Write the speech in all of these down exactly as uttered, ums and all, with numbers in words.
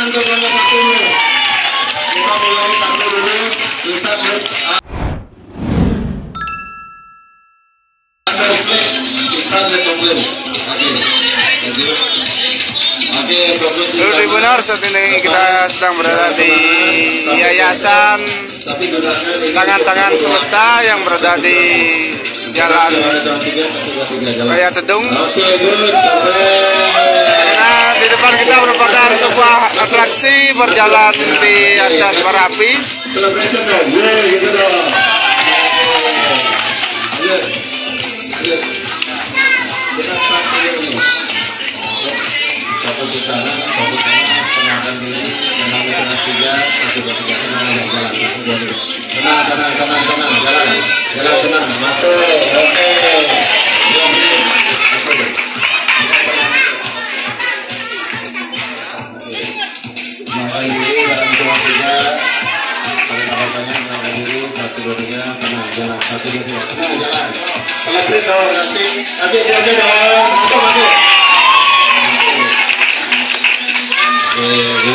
untuk nomor satunya. Kita mulai satu dulu. Bisa terus. Dulu benar saat ini kita sedang berada di Yayasan Tangan-Tangan Semesta yang berada di Jalan Raya Tedung. Nah, di depan kita merupakan sebuah atraksi berjalan di atas bara api. Satu di kanan, satu di kanan, tenangkan diri, tenang di tengah tiga, satu dua tiga, tenang dan jalan, satu dua tiga, tenang, tenang, tenang, tenang, jalan, jalan, tenang, masuk, oke, tenangkan diri, dalam tengah tiga, tenangkan diri, satu dua tiga, tenang, jalan, satu dua tiga, tenang, jalan, selesai dong, kasih, kasih, kasih dong, masuk, masuk. Oke, oke,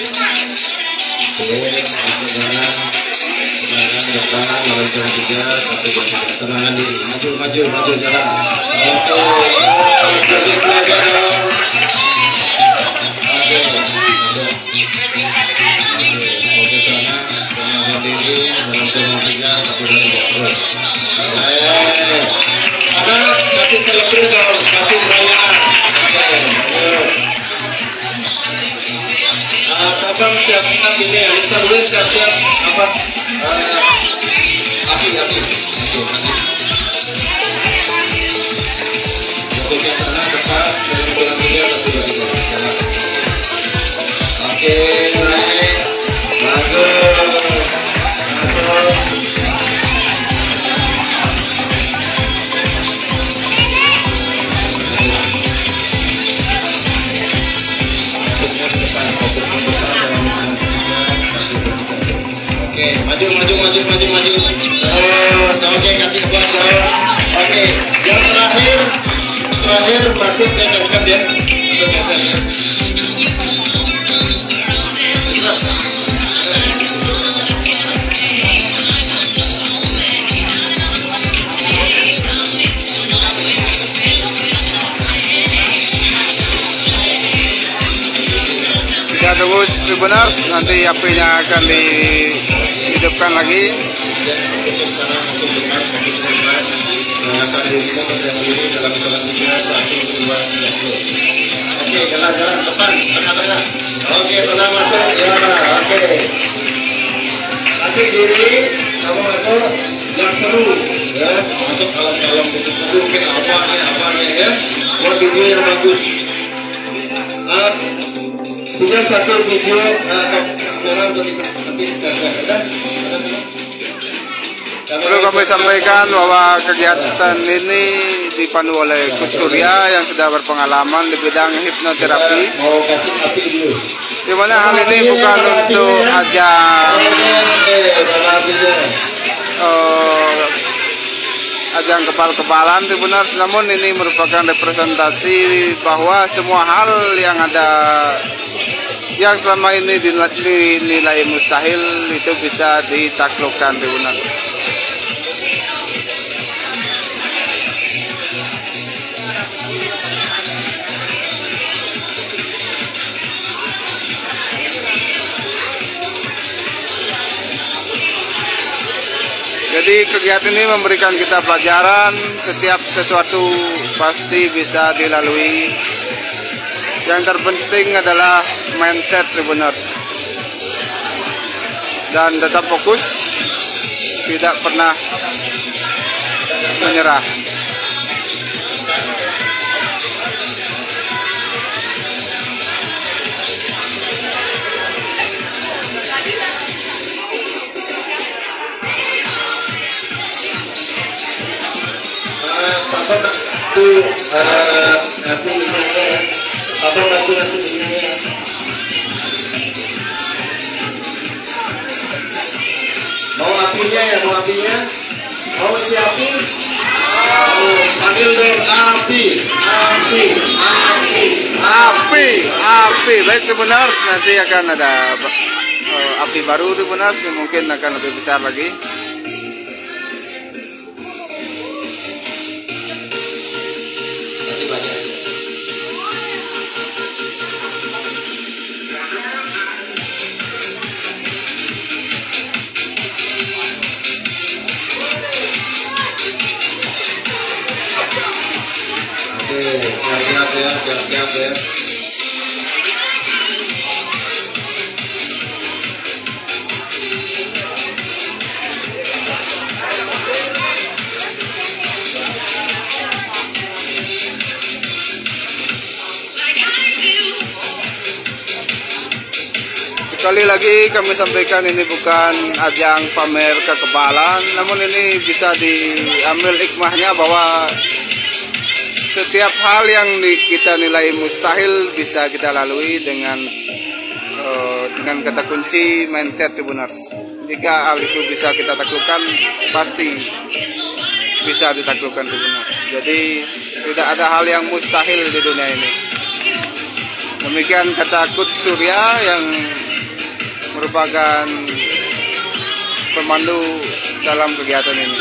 masuk jalan, tenangkan depan, lawan jalan tiga, satu dua tiga, tenangkan diri, maju, maju, maju jalan, oke, kasih pressure dong, oke, oke sana, tenangkan diri, dalam jalan tiga, satu dua tiga, terus, oke, ada kasih selebriti dong, kasih perayaan, oke, abang siapkan ini ya, bisa dulu siap-siap apa api api oke yang sana depan dalam bulan tiga satu dua tiga oke naik bagus masuk maju maju maju maju maju terus oke kasih buat oke yang terakhir terakhir masuk ke geser ya masuk geser ya kita tunggu benar nanti apinya akan dihidupkan lagi. Oke, jalan-jalan depan, tengah-tengah. Oke, tenang masuk, ya, oke. Kasih diri, kamu masuk, yang seru, ya. Masuk dalam-dalam buku-buku, mungkin apanya, apanya, ya. Buat video yang bagus. Ah, punya satu video atau kamera untuk nanti saya Perlu kami sampaikan bahwa kegiatan ini dipandu oleh Coach Surya yang sudah berpengalaman di bidang hipnoterapi. Di mana hal ini bukan untuk ajang uh, ajang kepal-kepalan Tribuners, namun ini merupakan representasi bahwa semua hal yang ada yang selama ini dinilai mustahil itu bisa ditaklukkan Tribuners. Jadi kegiatan ini memberikan kita pelajaran, setiap sesuatu pasti bisa dilalui. Yang terpenting adalah mindset Tribuners. Dan tetap fokus, tidak pernah menyerah. Apa tu nasi minyak? Apa nasi nasi minyak? Mau apinya ya, mau apinya? Mau si api? Oh, panggil dong api, api, api, Api, api. Baik Tribuners, nanti akan ada uh, api baru Tribuners yang mungkin akan lebih besar lagi. Masih banyak. Oke, siap-siap ya, siap-siap ya. Sekali lagi kami sampaikan ini bukan ajang pamer kekebalan, namun ini bisa diambil hikmahnya bahwa setiap hal yang kita nilai mustahil bisa kita lalui dengan uh, dengan kata kunci mindset Tribuners. Jika hal itu bisa kita taklukkan, pasti bisa ditaklukkan Tribuners. Jadi tidak ada hal yang mustahil di dunia ini. Demikian kata Coach Surya yang merupakan pemandu dalam kegiatan ini.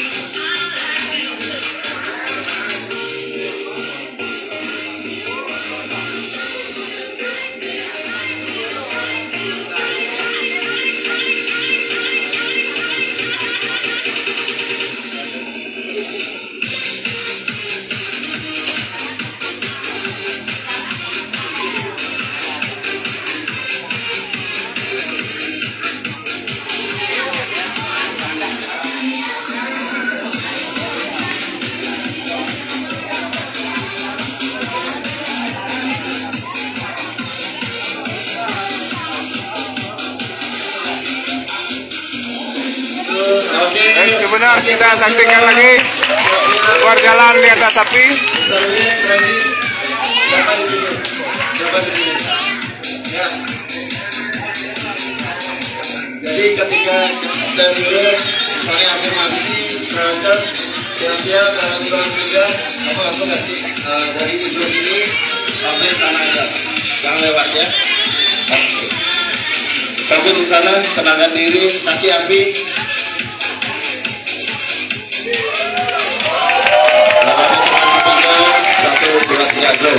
Baik Tribuners, kita saksikan lagi keluar jalan di atas api. Jadi ketika kita turun, misalnya api mati, berangkat, siap-siap dalam dua tiga, aku langsung kasih uh, dari ujung ini sampai sana aja, jangan lewat ya. Fokus di sana, tenangkan diri, kasih api. Satu, dua, tiga, go.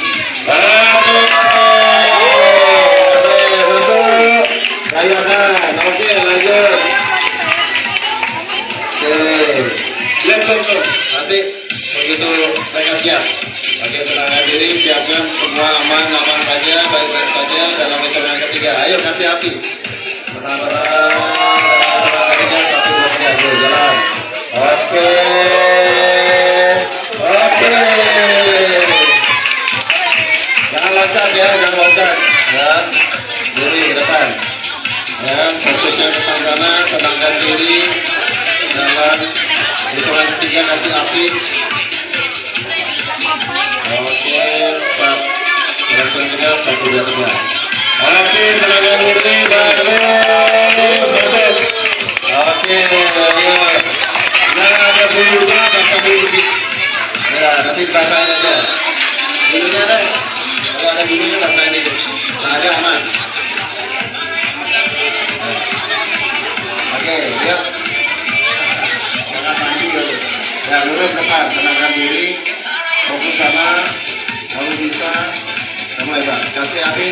Rayakan, oke lanjut. Oke, lihat tuh, nanti begitu mereka siap. Oke, tenangkan diri, siapkan semua aman, aman saja, baik-baik saja dalam hitungan ketiga. Ayo kasih api. Tenang-tenang, satu, dua, tiga, go, jalan. Oke, oke. Jangan loncat ya, jangan loncat. Ya, diri depan. Ya, fokusnya ke sana, tenangkan diri. Jalan. Hitungan ketiga kasih api. Oke, stop. Hitungan ketiga satu dua tiga. Oke, tenangkan diri, bagus, masuk. Oke, lanjut. Nah, ada bulunya, basah bulu. Ya, nanti basahin aja. Bulunya ada. Kalau ada bulunya basahin aja. Nah, ada aman. Oke, lihat. Jangan mandi dulu. Ya, lurus depan, tenangkan diri. Fokus sama. Kamu bisa. Kamu hebat. Kasih api.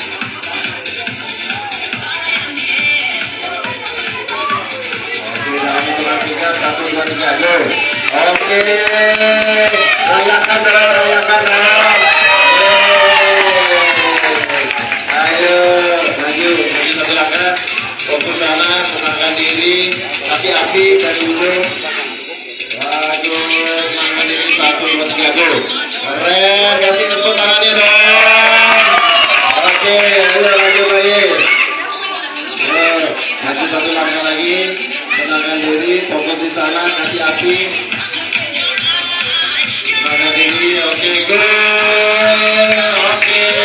Dalam hitungan tiga, satu, dua, tiga, go. Oke, rayakan dalam, rayakan dalam. Ayo, maju, maju satu langkah. Fokus sana, tenangkan diri. Kasih api dari ujung. Bagus, tenangkan diri, satu, dua, tiga, go. Keren, kasih tepuk tangannya dong. Oke, ayo lanjut lagi. Maju satu langkah lagi. Tenangkan diri, fokus di sana, kasih api. Tenangkan diri, oke, go. Oke.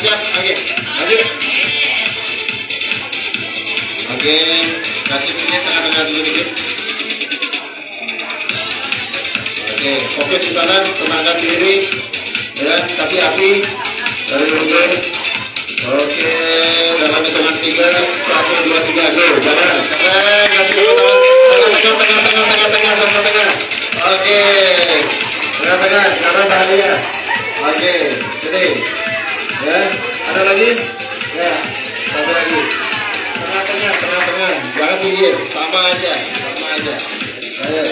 siap. Oke, lanjut. Oke, kasih pinnya tengah-tengah dulu dikit. Oke, fokus di sana, tenangkan diri. Ya, kasih api dari mundur. Oke, dalam hitungan tiga, satu, dua, tiga, go. Jalan, keren, kasih tengah, tengah, tengah, tengah, tengah, tengah, tengah, tengah. Oke, tengah, tengah, karena bahaya. Oke, sini. Ya, ada lagi? Ya, satu lagi. Tengah-tengah, tengah-tengah, jangan pinggir, sama aja, sama aja. Ayo,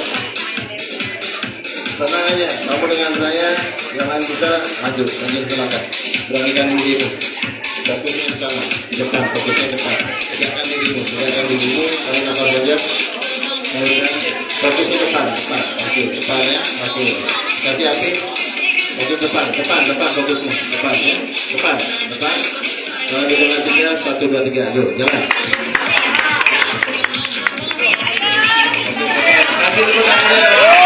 tenang aja, kamu dengan saya, jangan kita maju, lanjut ke belakang. Beranikan dirimu, fokusnya di sana, di depan, fokusnya di depan. Tegakkan dirimu, tegakkan dirimu, kalian nafas saja. Fokus ke depan, depan, oke, depan ya, oke. Kasih api, fokus depan, depan, depan, fokusnya, depan ya, depan, depan. Kalau di dengan tiga, satu, dua, tiga, ayo, jalan. Kasih tepuk tangan.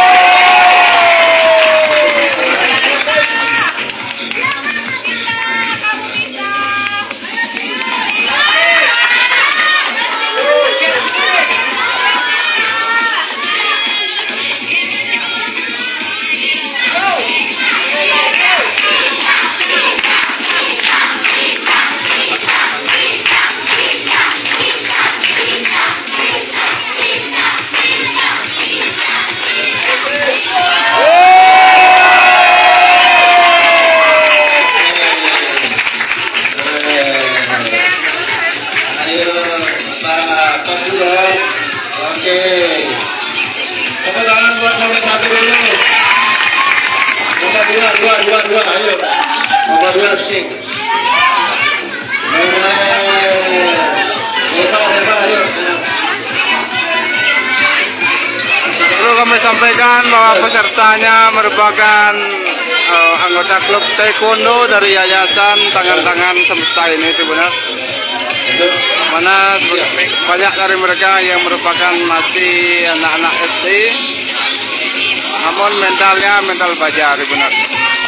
Perlu kami sampaikan bahwa pesertanya merupakan uh, anggota klub taekwondo dari Yayasan Tangan-Tangan Semesta ini, Tribuners. Mana banyak dari mereka yang merupakan masih anak-anak S D, namun mentalnya mental baja, Tribuners.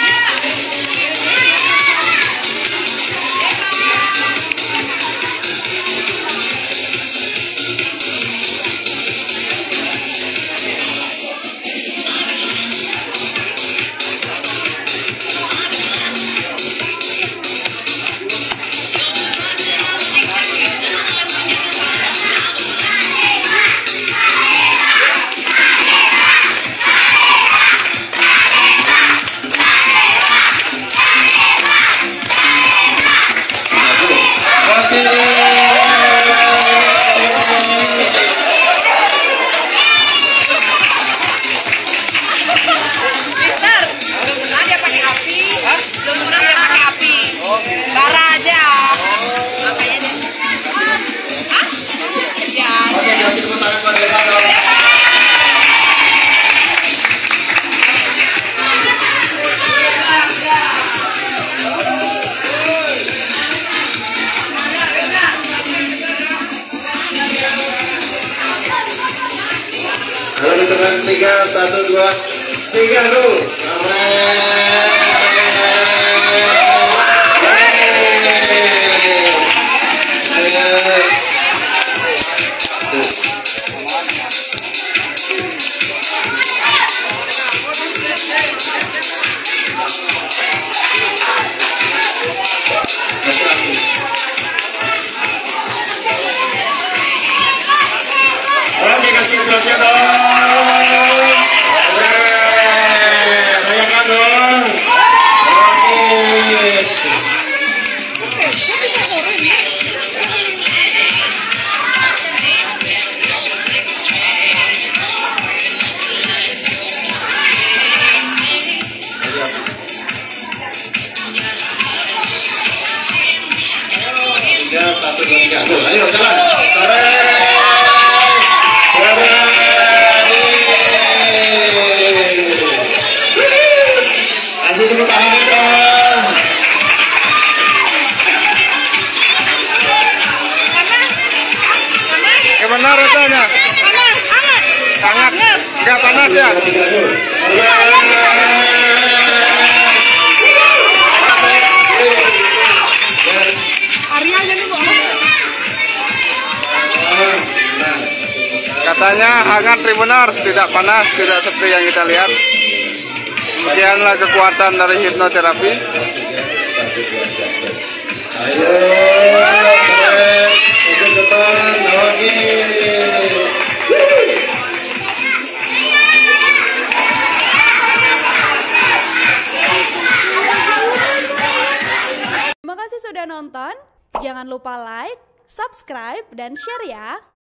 Tiga, satu, dua, tiga, go. Oke, kasih aplausnya dong. Tiga, satu, dua, tiga, go. Ayo, jalan. Kasih dulu tangan dong. Gimana rasanya? Hangat. Enggak panas ya? Katanya hangat Tribuners, tidak panas, tidak seperti yang kita lihat. Demikianlah kekuatan dari hipnoterapi. Ayo, keren, ke depan lagi. Terima kasih sudah nonton. Jangan lupa like, subscribe, dan share ya.